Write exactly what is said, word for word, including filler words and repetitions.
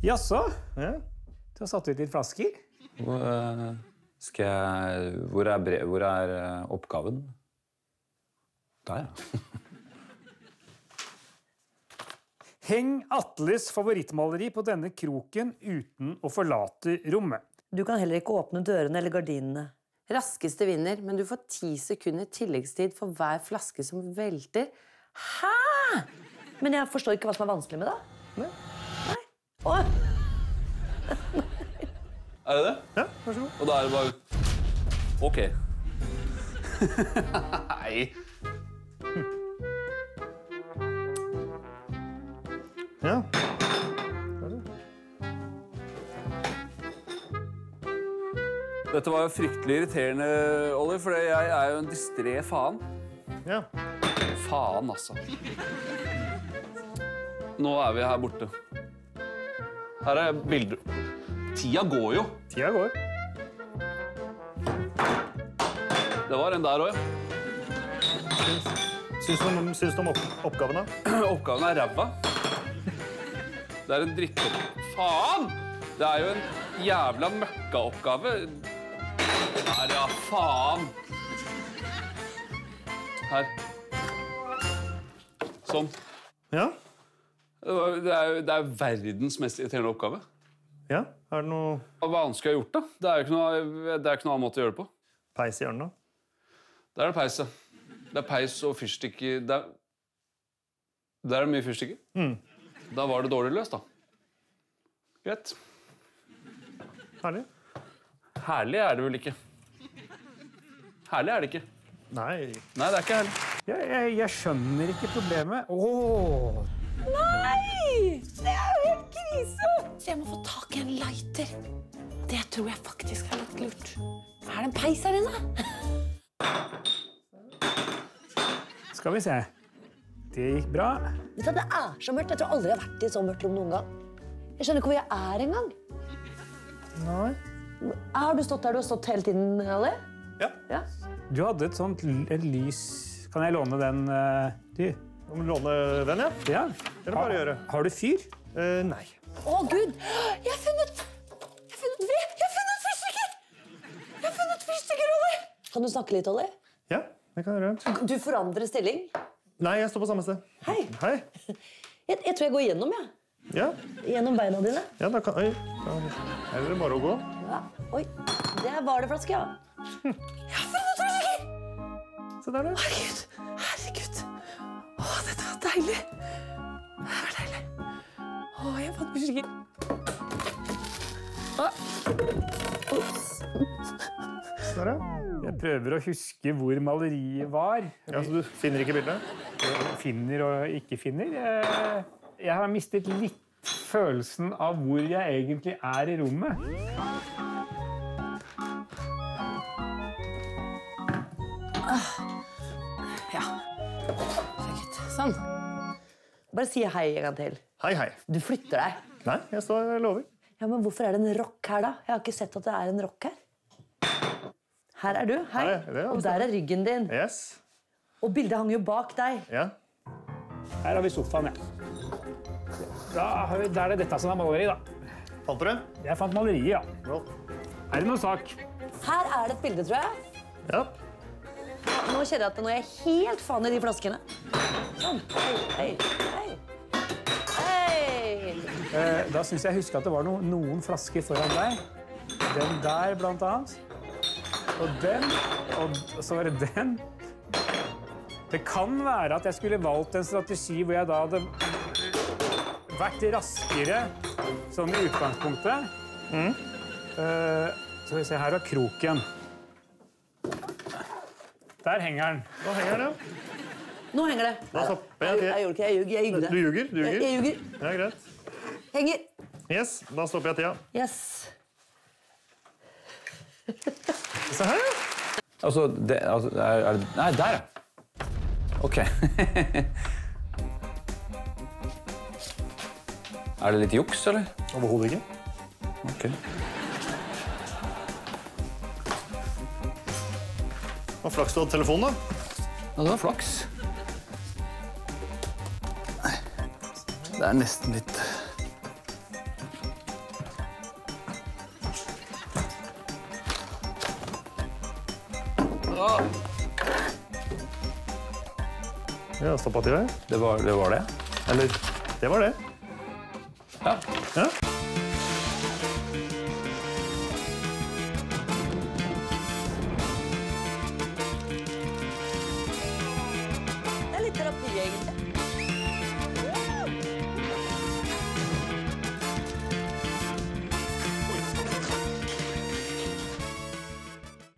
Jaså? Ja. Du har satt ut litt flasker. Hvor, uh, skal jeg... Hvor er, brev, hvor er uh, oppgaven? Der, ja. Heng Atles favorittmaleri på denne kroken uten å forlate rommet. Du kan heller ikke åpne dørene eller gardinene. Raskeste vinner, men du får ti sekunder tilleggstid for hver flaske som velter. Hæ?! Men jeg forstår ikke hva som er vanskelig med det. Nei. Nei. Åh! Er det det? Ja, vær så god. Og da er det bare... Ok. Nei. Ja. Dette var jo fryktelig irriterende, Oliver, for jeg er jo en distré faen. Ja. Faen, altså. Nå er vi her borte. Her er bilder. Tida går jo. Tida går. Det var en der også, ja. Syns du, om- syns du om opp oppgavene? Oppgaven er ræva. Det er en drittopp... Faen! Det er jo en jævla møkkaoppgave. Her, ja, faen. Her. Sånn. Ja. Det er jo det er verdens mest irriterende oppgave. Ja, er det noe Hva annet skulle jeg gjort, da? Det er jo ikke noe, det er ikke noe annen måte å gjøre det på. peis i hjørnet? Der er det peis, ja. Det er peis og fyrstikker. Der, der er det mye fyrstikker. Mm. Da var det dårlig løst, da. Greit. Herlig. Herlig er det vel ikke. Herlig er det ikke. Nei. Nei, det er ikke herlig. Jeg, jeg, jeg skjønner ikke problemet. Åh! Nei! Det er jo helt krise! Så jeg må få tak i en lighter. Det tror jeg faktisk er litt lurt. Er det en peis her inne? Skal vi se. Det gikk bra. Vet du, det er så mørkt. Jeg tror aldri jeg har vært i så mørkt rom noen gang. Jeg skjønner ikke hvor jeg er engang. Nei. Har du stått der du har stått hele tiden, Ali? Ja. Ja. Du hadde et sånt l- et lys. Kan jeg låne den? Uh, du? Om du låner den, ja? Ja. Det er det bare å gjøre. Har du fyr? Eh, nei. Å, Gud! Jeg har funnet... Jeg har funnet ved! Jeg har funnet fyrstikker! Jeg har funnet fyrstikker, Olli! Kan du snakke litt, Olli? Ja, det kan jeg gjøre. Du forandrer stilling. Nei, jeg står på samme sted. Hei. Hei. Jeg, jeg tror jeg går gjennom, jeg. Ja, Gjennom beina dine. ja da kan... Oi. Her er det bare å gå. Ja. Oi, det var det flaske, ja. Jeg har funnet fyrstikker! Se der, der. Herregud, herregud. Å, dette var deilig. Det var deilig. Å, jeg fant fyrstikker. Se der, ja. Jeg prøver å huske hvor maleriet var. Ja, så du finner ikke bildet? Finner og ikke finner. Jeg, jeg har mistet litt følelsen av hvor jeg egentlig er i rommet. Ja. Fuck it. Sånn. Bare si hei en gang til. Hei, hei. Du flytter deg. Nei, jeg står jeg lover. Ja, men hvorfor er det en rock her da? Jeg har ikke sett at det er en rock her. Her er du, hei. Hei, det er Og der er ryggen din. Yes. Og bildet hang jo bak deg. Ja. Her har vi sofaen, ja. Da, har vi, da er det dette som er maleri, da. Fant du det? Jeg fant maleriet, ja. Vel. Er det noen sak? Her er det et bilde, tror jeg. Ja. Nå kjenner jeg at nå er jeg helt faen i de flaskene. Sånn. Hei, hei, hei. Hei! Eh, da synes jeg husker at det var no, noen flasker foran deg. Den der, blant annet. Og den, og så var det den. Det kan være at jeg skulle valgt en strategi hvor jeg da hadde vært raskere, sånn i utgangspunktet. Mm. Eh, så vi ser, her er kroken. Der henger den. Da henger den, ja. Nå henger det. Da stopper jeg. Jeg, jeg gjorde ikke, jeg ljuger, jeg ljuger. Du ljuger? Du Jeg, ljuger? jeg ljuger. Ja, greit. Henger. Yes, da stopper jeg tida. Yes. Se her, ja. Altså, det, altså er, er det... Nei, der, ja. Ok. Er det litt juks, eller? Overhodet ikke. Ok. Og flaks du hadde telefon, da. Ja, det var flaks. Det er nesten litt... Ja, stoppet i vei. Det var det. Var det. Eller, det var det. Ja. Ja. Det er litt terapi, egentlig.